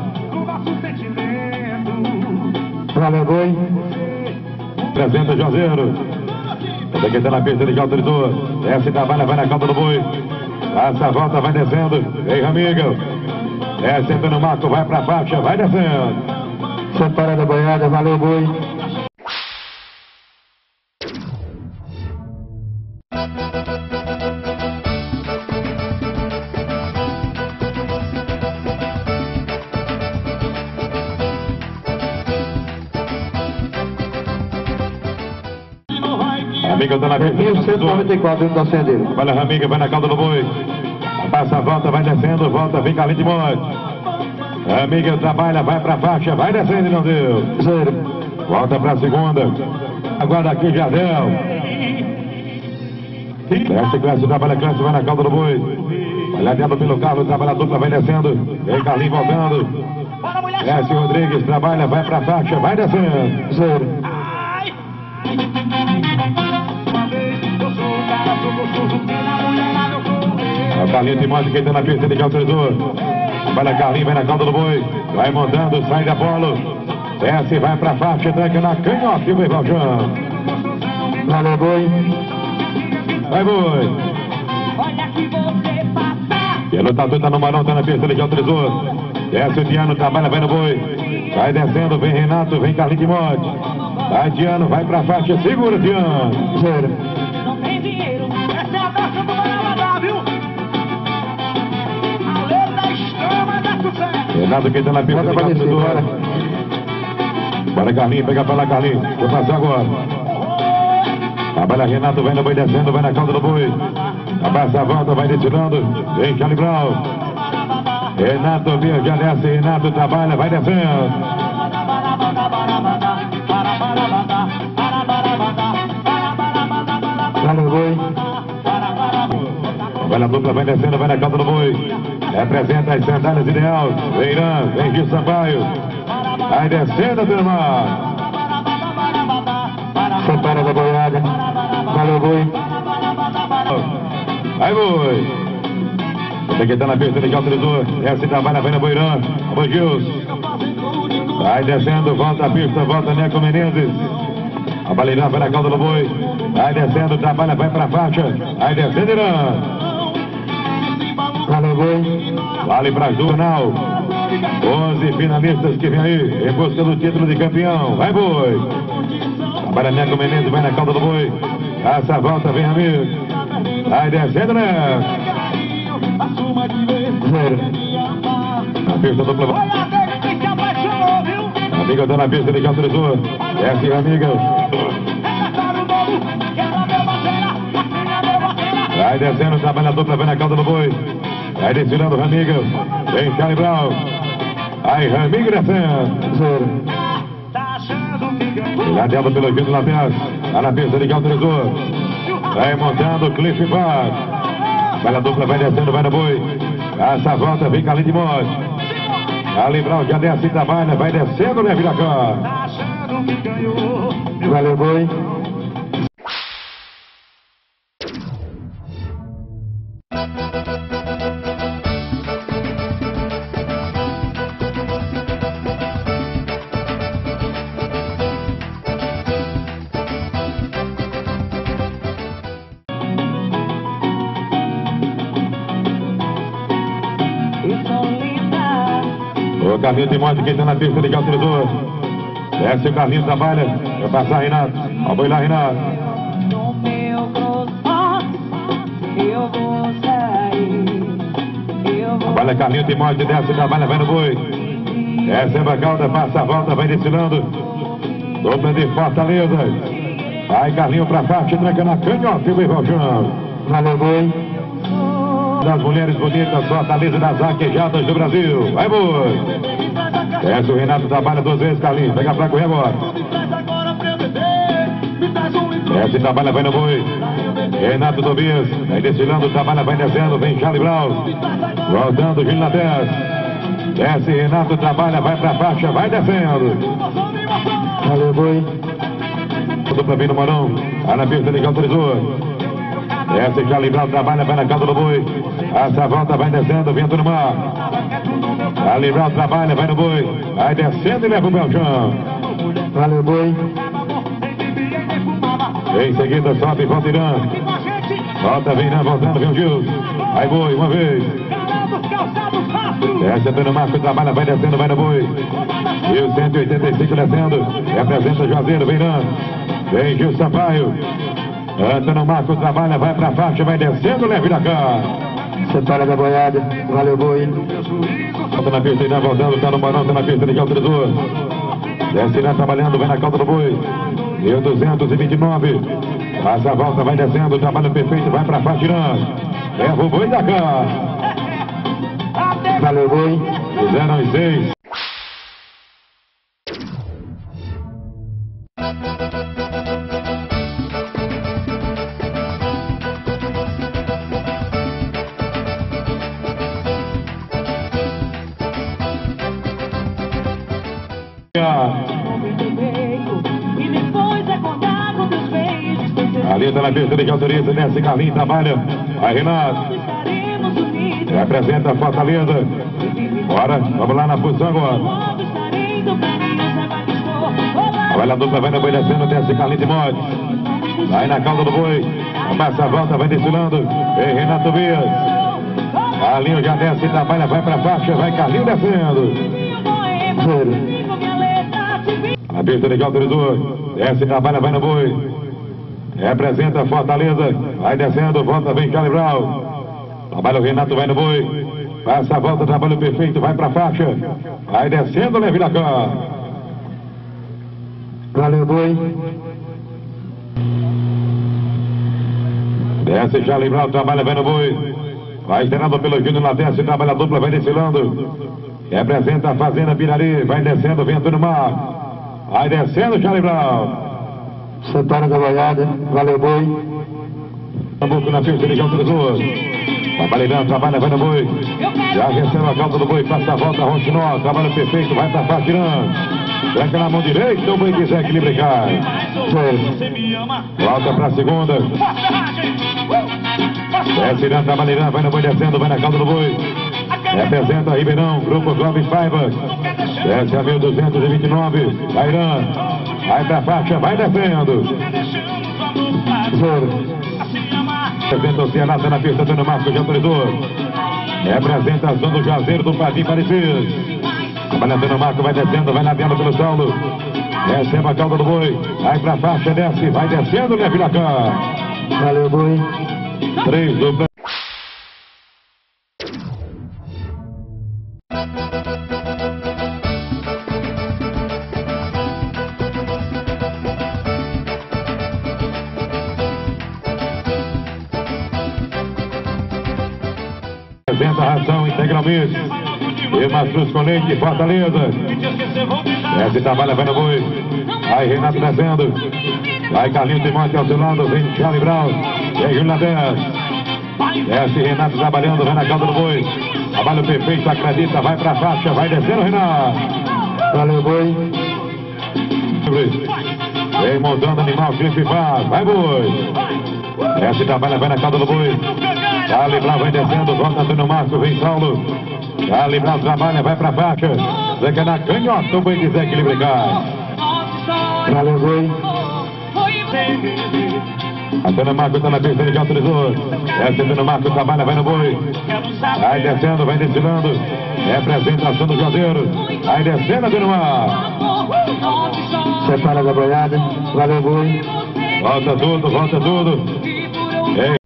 Valeu, boi. Presenta o Joseiro. Esse aqui tá na pista, ele já autorizou. Desce e trabalha, vai na cauda do boi. Passa a volta, vai descendo. Vem, amiga. Desce, entra no marco, vai pra faixa, vai descendo. Separa da boiada, valeu, boi. Amiga tá na pista. 1194 da Sendeira. Vai na amiga, vai na cauda do boi. Passa a volta, vai descendo, volta, vem Carlinhos de Monte. Amiga trabalha, vai pra faixa, vai descendo, não deu. Zero. Volta pra segunda. Agora aqui, Jardel. Desce, Clécio, trabalha, Clécio, vai na cauda do boi. Olhando pelo carro, trabalha a dupla, vai descendo. Vem Carlinhos voltando. Desce, Rodrigues, trabalha, vai pra faixa, vai descendo. Zero. O Carlinhos de Monte, quem tá na pista, ele já autorizou. Trabalha Carlinhos, vai na cauda do boi. Vai montando, sai da bola. Desce, vai pra faixa, tranca na canhota e vai Valjean. Valeu, boi. Vai, boi. E a lutador tá no marão, tá na pista, ele já autorizou. Desce o Diano, trabalha, vai no boi. Vai descendo, vem Renato, vem Carlinhos de Monte. Vai Diano, vai pra faixa, segura Diano. Zero. Não tem dinheiro, essa é a dança do Manabadá, viu? A lei da escama dá sucesso. Renato, quem tá na pista, Bora ele já pra descer, autorizou. bora. Bora, Carlinhos, pega pra lá, Carlinhos. Vou passar agora. Trabalha Renato, vai no boi descendo, vai na cauda do boi. Passa a volta, vai descendo. Vem Charlie Brown. Renato, já desce, Renato trabalha, vai descendo. Valeu, boi. Vai na dupla, vai descendo, vai na cauda do boi. Representa as sandálias ideal. Vem Irã, vem Gil Sampaio. Vai descendo, turma. Separa da boiada. Valeu, boi. Vai, boi. Você que tá na pista, ele já autorizou. Essa trabalha, vai na Boirã. Boi Gilson. Vai descendo, volta a pista, volta Neco Menezes. A baleirã vai na cauda do boi. Vai descendo, trabalha, vai pra faixa. Vai descendo, Irã. Valeu, boi. Vale pra Jornal. 11 finalistas que vem aí em busca do título de campeão. Vai, boi. Trabalha Neco Menezes, vai na cauda do boi. Passa a volta, vem amigo. Vai descendo, né? Zero. Na pista dupla. Olha dele que se apaixonou, viu? Amiga tá na pista, ele já autorizou. Desce, amiga. Regaçaram o novo, quebra meu bateira, assina meu bateira. Vai descendo, trabalha a dupla, vai na cauda do boi. Vai desfilando, Ramiga. Vem Charlie Brown. Aí, Ramiga descendo. Zero. Tá achando que ganhou? Ladeado pelo Gil Lateral. Tá na pista, ele já autorizou. Vai montando, Cliff Park. Vai a dupla, vai descendo, vai no boi. Passa a volta, vem Carlinhos de Monte. Charlie Brown já desce e trabalha, vai descendo, né, Viracá? Tá achando que ganhou? Valeu, boi. Carlinhos Timóteo, quem tá na pista de cauterizador. Desce o Carlinhos, trabalha. Vai passar Renato. Ó, boi lá, Renato. No meu croissant, eu vou sair. Trabalha Carlinhos Timóteo, desce, trabalha, vai no boi. Recebe a cauda, passa a volta, vai desfilando. Dupla de Fortaleza. Vai Carlinhos pra parte, tranca na canhota e o Ivalchão. Valeu, boi. Das mulheres bonitas, Fortaleza das vaquejadas do Brasil. Vai, boi. Desce o Renato, trabalha 2 vezes, Carlinhos. Pega pra correr agora. Desce, trabalha, vai no boi. Renato Tobias, vai desfilando, trabalha, vai descendo, vem Charlie Brown. Voltando, Gil na 10. Desce, Renato, trabalha, vai pra faixa, vai descendo. Valeu, boi. Dupla vem no Morão, tá na pista de autorizou. Desce, Charlie Brown, trabalha, vai na cauda do boi. Passa a volta, vai descendo, vento no mar. Charlie Brown, trabalha, vai no boi. Vai descendo e leva o Belchão. Valeu, boi. Em seguida, sobe e volta Irã. Volta, vem Irã, voltando, vem o Gil. Vai boi, uma vez. Desce Antônio Marcos, trabalha, vai descendo, vai no boi. Gil 185 descendo. Representa Juazeiro, vem Irã. Vem Gil Sampaio. Antônio Marcos trabalha, vai pra faixa, vai descendo, leve da cá. Separa da boiada. Valeu, boi. Volta na pista, Irã voltando, tá no Morão, tá na pista de autorizou. Desce Irã trabalhando, vem na cauda do boi. 1229. Passa a volta, vai descendo, trabalho perfeito, vai pra faixa, Irã. Leva o boi da cá. Valeu, boi. Fizeram os 6. E depois acordar com teus beijos. Ali tá na pista de autoriza, desce Carlinhos, trabalha. Vai Renato. Estaremos unidos. Representa a Fortaleza. Bora, vamos lá na posição agora. Quando estarei do caminho, saiba que estou. Vai na dupla, vai no boi descendo, desce Carlinhos Timóteo. Vai na cauda do boi. Passa a volta, vai desfilando. Vem Renato Tobias. Carlinhos já desce, trabalha, vai pra faixa, vai Carlinhos descendo. A pista de autorizou. Desce, trabalha, vai no boi. Representa a Fortaleza. Vai descendo, volta, vem Charlie Brown. Trabalha o Renato, vai no boi. Passa a volta, trabalho perfeito, vai pra faixa. Vai descendo, leve da cá. Valeu, boi. Desce Charlie Brown, trabalha, vai no boi. Vai esperando pelo Júnior lá, desce, trabalha a dupla, vai desfilando. Representa a Fazenda Pirari, vai descendo, vento no mar. Vai descendo, Charlie Brown. Separa da boiada. Valeu, boi. Tambuco na pista de autorizou. Trabalhando, trabalha, vai no boi. Já recebe a cauda do boi, passa a volta, Rontinó, trabalho perfeito, vai pra faixa, tranca na mão direita, o boi quiser equilibra e cai. Volta pra segunda. Desce Irã, trabalha Irã, vai no boi descendo, vai na cauda do boi. Representa Ribeirão, Grupo Clóvis Paiva. Desce a 1229. Vai Irã. Vai pra faixa, vai descendo. Representa o Ceará, tá na pista, Antônio Marcos, já autorizou. Representação do Juazeiro, do Padim Parecido. Trabalha Antônio Marcos, vai descendo, vai nadando pelo solo. Recebe a cauda do boi. Vai pra faixa, desce, vai descendo, leve na cá. Valeu, boi. 3 duplas. Representa a ração integralmente. E Mastruz com leite de Fortaleza. Desce, trabalha, vai no boi. Vai Renato descendo. Vai Carlinhos Timóteo ao seu lado. Vem Charlie Brown. E aí Júnior 10. Desce Renato trabalhando, vai na cauda do boi. Trabalho perfeito, acredita, vai pra faixa, vai descendo Renato. Valeu, boi. Vem montando animal, clipe faz. Vai boi. Desce, trabalha, vai na cauda do boi. Charlie Brown vai descendo, volta Antônio Marcos, vem Saulo. Charlie Brown trabalha, vai pra faixa. Zeca na canhota, o boi quiser equilibrar. Valeu, boi. Antônio Marcos está na pista, ele já autorizou. Antônio Marcos trabalha, vai no boi. Vai descendo, vai desfilando. É apresentação do Juazeiro. Vai descendo, Antônio Marcos. Separa da boiada. Valeu, boi. Volta tudo, volta tudo. Ei.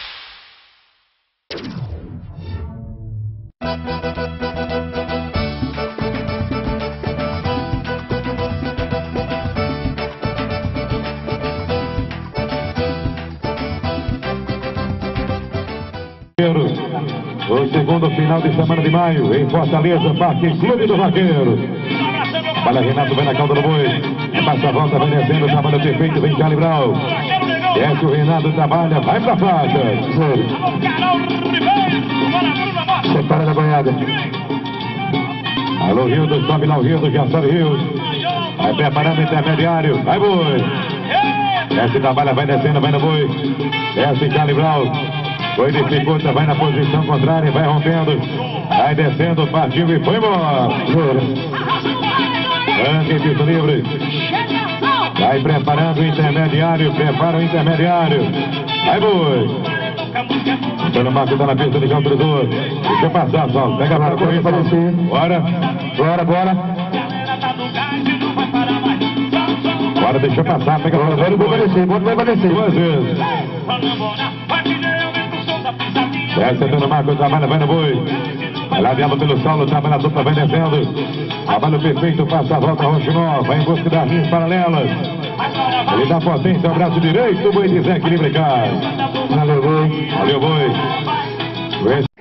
O segundo final de semana de maio, em Fortaleza, Parque Clube do Vaqueiro. Olha, Renato vai na cauda do boi. Passa a volta, vai descendo, trabalho perfeito, vem Calibral. Desce o Renato, trabalha, vai pra faixa. Separa da boiada. Alô, Rildo, sobe lá o Rildo, já sobe Rildo. Vai preparando o intermediário, vai boi. Desce, trabalha, vai descendo, vai no boi. Desce Calibral. Foi dificulta, vai na posição contrária, vai rompendo. Vai descendo, partiu e foi embora. Ranque em pista livre. Vai preparando o intermediário, prepara o intermediário. Vai boi. Antônio Marcos está na pista de já autorizou. Deixa eu passar, só. Pega a corrida. Bora. Bora, bora. Bora, deixa eu passar. Pega a corrida. Vai descer. Duas vezes. Desce Antônio Marcos, trabalha, vai no boi. Vai ladeado pelo solo, trabalha a dupla, vai descendo. Trabalho perfeito, passa a volta, Rochinó. Vai em busca das linhas paralelas. Ele dá potência ao braço direito, o boi desequilibra e cai. Valeu, boi. Valeu, boi.